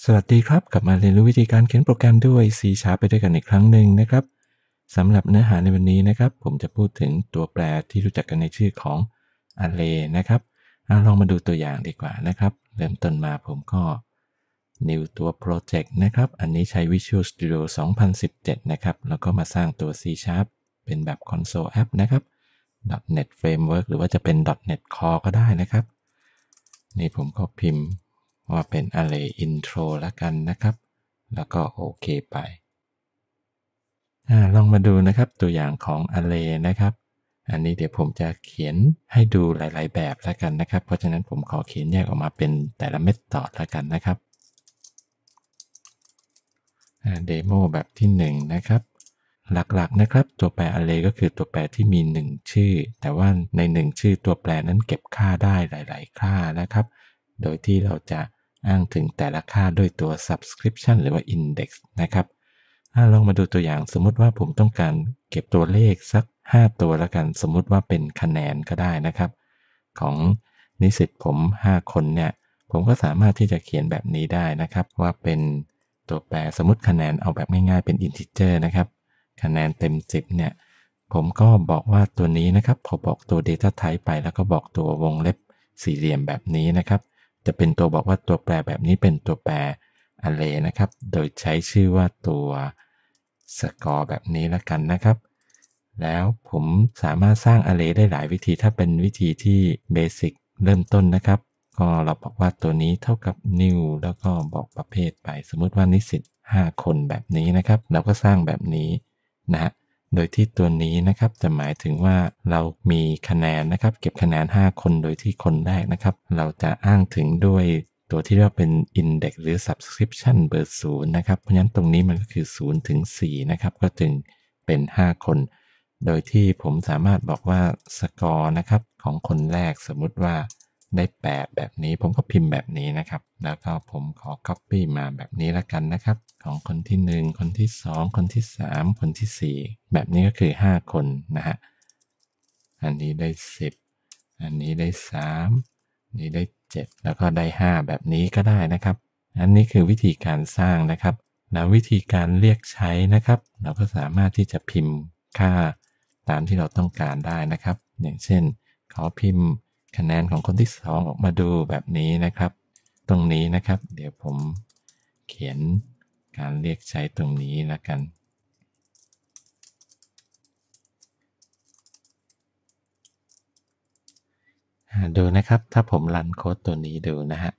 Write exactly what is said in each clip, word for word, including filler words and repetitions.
สวัสดีครับกลับมาเรียนรู้วิธีการเขียนโปรแกรมด้วย C Sharp ไปด้วยกันอีกครั้งหนึ่งนะครับสำหรับเนื้อหาในวันนี้นะครับผมจะพูดถึงตัวแปรที่รู้จักกันในชื่อของ Array นะครับลองมาดูตัวอย่างดีกว่านะครับเริ่มต้นมาผมก็ New ตัว Project นะครับอันนี้ใช้ Visual Studio สองพันสิบเจ็ดนะครับแล้วก็มาสร้างตัว C Sharp เป็นแบบ Console App นะครับ .NET Framework หรือว่าจะเป็น .NET Core ก็ได้นะครับนี่ผมก็พิมพ์ว่าเป็น array intro แล้วกันนะครับแล้วก็โอเคไปอลองมาดูนะครับตัวอย่างของ array นะครับอันนี้เดี๋ยวผมจะเขียนให้ดูหลายๆแบบแล้วกันนะครับเพราะฉะนั้นผมขอเขียนแยกออกมาเป็นแต่ละเมธอดแล้วกันนะครับเดโมแบบที่หนึ่งนะครับหลักๆนะครับตัวแปร array ก็คือตัวแปรที่มีหนึ่งชื่อแต่ว่าในหนึ่งชื่อตัวแปรนั้นเก็บค่าได้หลายๆค่านะครับโดยที่เราจะอ้างถึงแต่ละค่าด้วยตัว subscription หรือว่า index นะครับลองมาดูตัวอย่างสมมุติว่าผมต้องการเก็บตัวเลขสักห้าตัวแล้วกันสมมุติว่าเป็นคะแนนก็ได้นะครับของนิสิตผมห้าคนเนี่ยผมก็สามารถที่จะเขียนแบบนี้ได้นะครับว่าเป็นตัวแปรสมมุติคะแนนเอาแบบง่ายๆเป็น integer นะครับคะแนนเต็มสิบเนี่ยผมก็บอกว่าตัวนี้นะครับพอบอกตัว data type ไปแล้วก็บอกตัววงเล็บสี่เหลี่ยมแบบนี้นะครับจะเป็นตัวบอกว่าตัวแปรแบบนี้เป็นตัวแปร array นะครับโดยใช้ชื่อว่าตัว score แบบนี้แล้วกันนะครับแล้วผมสามารถสร้าง array ได้หลายวิธีถ้าเป็นวิธีที่ basic เริ่มต้นนะครับก็เราบอกว่าตัวนี้เท่ากับ new แล้วก็บอกประเภทไปสมมุติว่านิสิตห้าคนแบบนี้นะครับเราก็สร้างแบบนี้นะฮะโดยที่ตัวนี้นะครับจะหมายถึงว่าเรามีคะแนนนะครับเก็บคะแนนห้าคนโดยที่คนแรกนะครับเราจะอ้างถึงด้วยตัวที่เรียกว่าเป็น index หรือ subscription เบอร์ศูนย์นะครับเพราะฉะนั้นตรงนี้มันก็คือศูนย์ถึงสี่นะครับก็จึงเป็นห้าคนโดยที่ผมสามารถบอกว่าสกอร์นะครับของคนแรกสมมุติว่าได้แปดแบบนี้ผมก็พิมพ์แบบนี้นะครับแล้วก็ผมขอ copy มาแบบนี้แล้วกันนะครับของคนที่หนึ่งคนที่สองคนที่สามคนที่สี่แบบนี้ก็คือห้าคนนะฮะอันนี้ได้สิบอันนี้ได้สามอันนี้ได้เจ็ดแล้วก็ได้ห้าแบบนี้ก็ได้นะครับอันนี้คือวิธีการสร้างนะครับแล้ววิธีการเรียกใช้นะครับเราก็สามารถที่จะพิมพ์ค่าตามที่เราต้องการได้นะครับอย่างเช่นขอพิมพ์คะแนนของคนที่สองออกมาดูแบบนี้นะครับตรงนี้นะครับเดี๋ยวผมเขียนการเรียกใช้ตรงนี้แล้วกันดูนะครับถ้าผมรันโค้ดตัวนี้ดูนะฮะ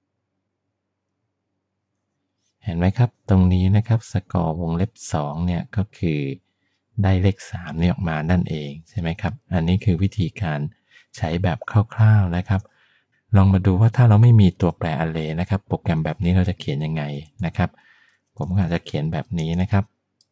เห็นไหมครับตรงนี้นะครับสกอร์วงเล็บสองเนี่ยก็คือได้เลขสามนี่ออกมานั่นเองใช่ไหมครับอันนี้คือวิธีการใช้แบบคร่าวๆนะครับลองมาดูว่าถ้าเราไม่มีตัวแปร array นะครับโปรแกรมแบบนี้เราจะเขียนยังไงนะครับผมอาจจะเขียนแบบนี้นะครับ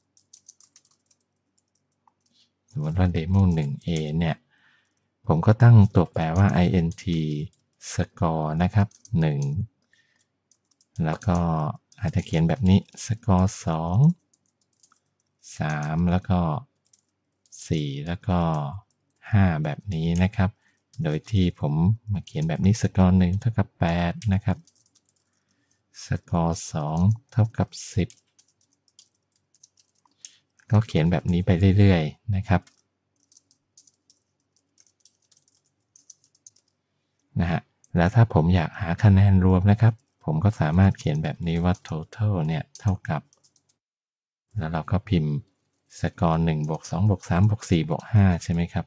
สมมติว่า demo หนึ่ง a เนี่ยผมก็ตั้งตัวแปรว่า int score นะครับหนึ่งแล้วก็อาจจะเขียนแบบนี้ score สอง สามแล้วก็สี่แล้วก็ห้าแบบนี้นะครับโดยที่ผมมาเขียนแบบนี้ score หนึ่งเท่ากับแปดนะครับ score สองเท่ากับสิบก็เขียนแบบนี้ไปเรื่อยๆนะครับนะฮะแล้วถ้าผมอยากหาคะแนนรวมนะครับผมก็สามารถเขียนแบบนี้ว่า total เนี่ยเท่ากับแล้วเราก็พิมพ์สกอร์หนึ่งบวกสองบวกสามบวกสี่บวกห้าใช่ไหมครับ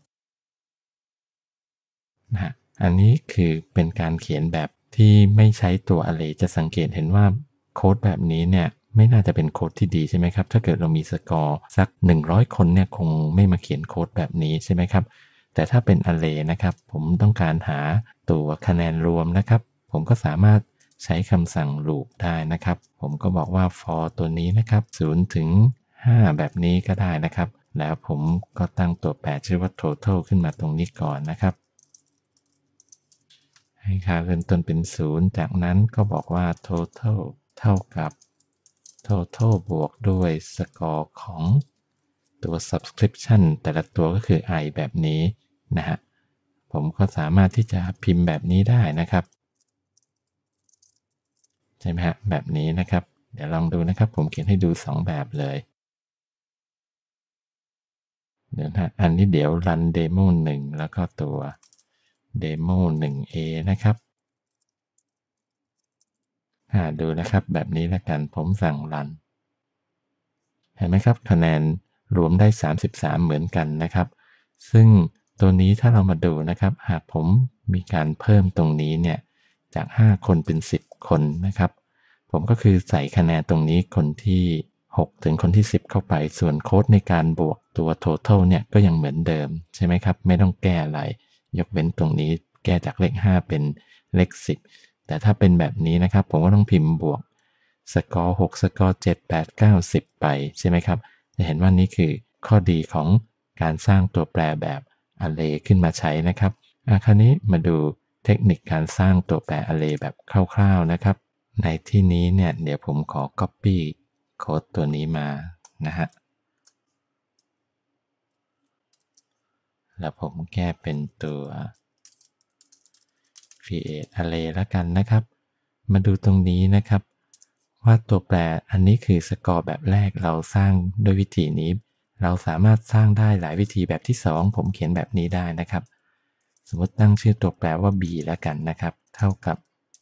นะฮะอันนี้คือเป็นการเขียนแบบที่ไม่ใช้ตัว array จะสังเกตเห็นว่าโค้ดแบบนี้เนี่ยไม่น่าจะเป็นโค้ดที่ดีใช่ไหมครับถ้าเกิดเรามีสกอร์สักหนึ่งร้อยคนเนี่ยคงไม่มาเขียนโค้ดแบบนี้ใช่ไหมครับแต่ถ้าเป็น array นะครับผมต้องการหาตัวคะแนนรวมนะครับผมก็สามารถใช้คำสั่ง loop ได้นะครับผมก็บอกว่า for ตัวนี้นะครับศูนย์ถึงห้าแบบนี้ก็ได้นะครับแล้วผมก็ตั้งตัวแปรชื่อว่า total ขึ้นมาตรงนี้ก่อนนะครับให้ค่าเริ่มต้นเป็นศูนย์จากนั้นก็บอกว่า total เท่ากับ total บวกด้วย score ของตัว subscription แต่ละตัวก็คือ i แบบนี้นะฮะผมก็สามารถที่จะพิมพ์แบบนี้ได้นะครับใช่ไหมฮะแบบนี้นะครับเดี๋ยวลองดูนะครับผมเขียนให้ดูสองแบบเลยเดี๋ยวนะอันนี้เดี๋ยวรันเดโมหนึ่งแล้วก็ตัวเดโมหนึ่ง เอ นะครับอ่าดูนะครับแบบนี้แล้วกันผมสั่งรันเห็นไหมครับคะแนนรวมได้สามสิบสามเหมือนกันนะครับซึ่งตัวนี้ถ้าเรามาดูนะครับหากผมมีการเพิ่มตรงนี้เนี่ยจากห้าคนเป็นสิบคนนะครับผมก็คือใส่คะแนนตรงนี้คนที่หกถึงคนที่สิบเข้าไปส่วนโค้ดในการบวกตัว total เนี่ยก็ยังเหมือนเดิมใช่ไหมครับไม่ต้องแก้อะไรยกเว้นตรงนี้แก้จากเลขห้าเป็นเลขสิบแต่ถ้าเป็นแบบนี้นะครับผมก็ต้องพิมพ์บวกสกอร์หกสกอร์เจ็ด แปด เก้า สิบไปใช่ไหมครับจะเห็นว่านี่คือข้อดีของการสร้างตัวแปรแบบ array ขึ้นมาใช้นะครับอ่ะคราวนี้มาดูเทคนิคการสร้างตัวแปร array แบบคร่าวๆนะครับในที่นี้เนี่ยเดี๋ยวผมขอ copy โค้ดตัวนี้มานะฮะแล้วผมแก้เป็นตัว create array แล้วกันนะครับมาดูตรงนี้นะครับว่าตัวแปรอันนี้คือสกอร์แบบแรกเราสร้างด้วยวิธีนี้เราสามารถสร้างได้หลายวิธีแบบที่สองผมเขียนแบบนี้ได้นะครับสมมติตั้งชื่อตัวแปรว่า b แล้วกันนะครับเท่ากับ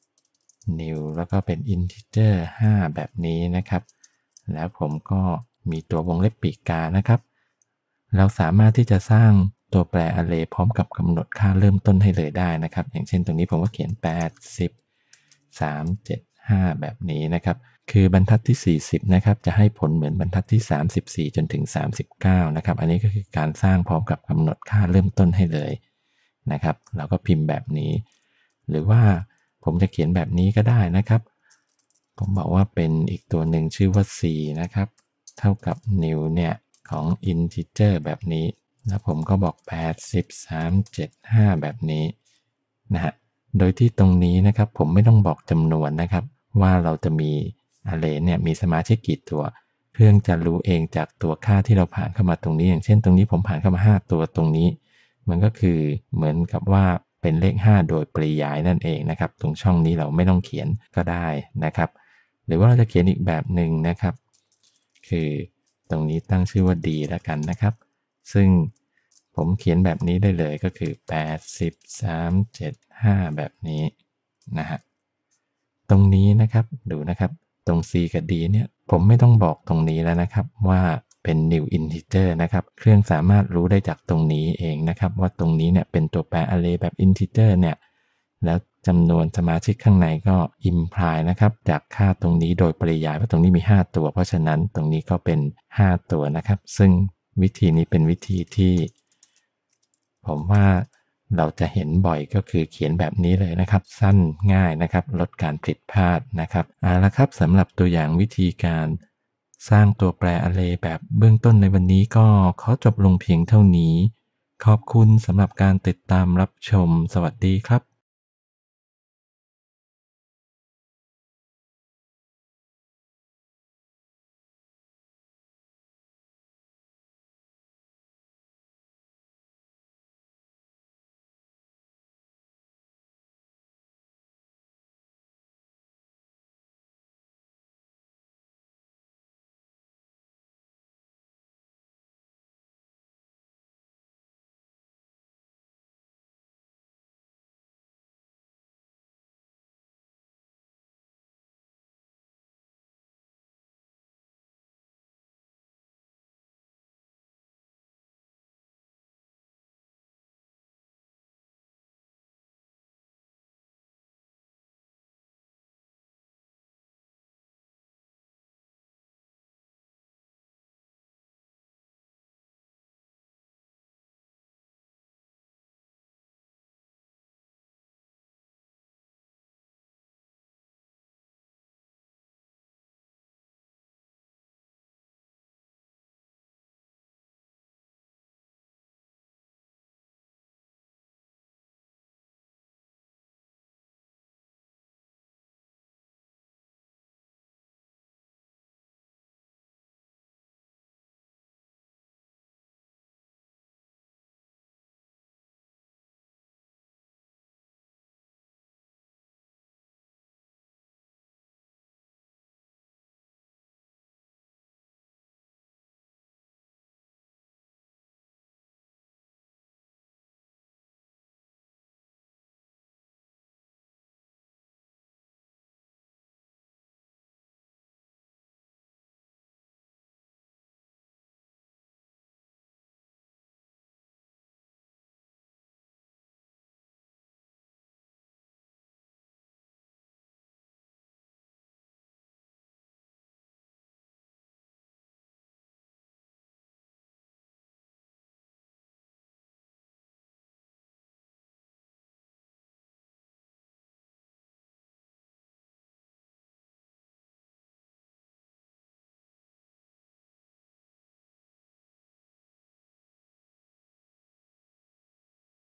new แล้วก็เป็น integer ห้าแบบนี้นะครับแล้วผมก็มีตัววงเล็บปีกกานะครับเราสามารถที่จะสร้างตัวแปร array พร้อมกับกำหนดค่าเริ่มต้นให้เลยได้นะครับอย่างเช่นตรงนี้ผมก็เขียนแปด สิบ สาม เจ็ด ห้าแบบนี้นะครับคือบรรทัดที่สี่สิบนะครับจะให้ผลเหมือนบรรทัดที่สามสิบสี่จนถึงสามสิบเก้านะครับอันนี้ก็คือการสร้างพร้อมกับกำหนดค่าเริ่มต้นให้เลยนะครับเราก็พิมพ์แบบนี้หรือว่าผมจะเขียนแบบนี้ก็ได้นะครับผมบอกว่าเป็นอีกตัวหนึ่งชื่อว่า c นะครับเท่ากับ new เนี่ยของ integer แบบนี้แล้วผมก็บอกแปด สิบ สาม เจ็ด ห้าแบบนี้นะฮะโดยที่ตรงนี้นะครับผมไม่ต้องบอกจำนวนนะครับว่าเราจะมี array เนี่ยมีสมาชิกกี่ตัวเครื่องจะรู้เองจากตัวค่าที่เราผ่านเข้ามาตรงนี้อย่างเช่นตรงนี้ผมผ่านเข้ามาห้าตัวตรงนี้มันก็คือเหมือนกับว่าเป็นเลขห้าโดยปริยายนั่นเองนะครับตรงช่องนี้เราไม่ต้องเขียนก็ได้นะครับหรือว่าเราจะเขียนอีกแบบหนึ่งนะครับคือตรงนี้ตั้งชื่อว่า d แล้วกันนะครับซึ่งผมเขียนแบบนี้ได้เลยก็คือแปด สิบ สาม เจ็ด ห้าแบบนี้นะฮะตรงนี้นะครับดูนะครับตรง c กับ d เนี่ยผมไม่ต้องบอกตรงนี้แล้วนะครับว่าเป็น new integer นะครับเครื่องสามารถรู้ได้จากตรงนี้เองนะครับว่าตรงนี้เนี่ยเป็นตัวแปร array แบบ integer เนี่ยแล้วจำนวนสมาชิกข้างในก็ imply นะครับจากค่าตรงนี้โดยปริยายว่าตรงนี้มีห้าตัวเพราะฉะนั้นตรงนี้ก็เป็นห้าตัวนะครับซึ่งวิธีนี้เป็นวิธีที่ผมว่าเราจะเห็นบ่อยก็คือเขียนแบบนี้เลยนะครับสั้นง่ายนะครับลดการผิดพลาดนะครับเอาละครับสำหรับตัวอย่างวิธีการสร้างตัวแปร array แบบเบื้องต้นในวันนี้ก็ขอจบลงเพียงเท่านี้ขอบคุณสำหรับการติดตามรับชมสวัสดีครับ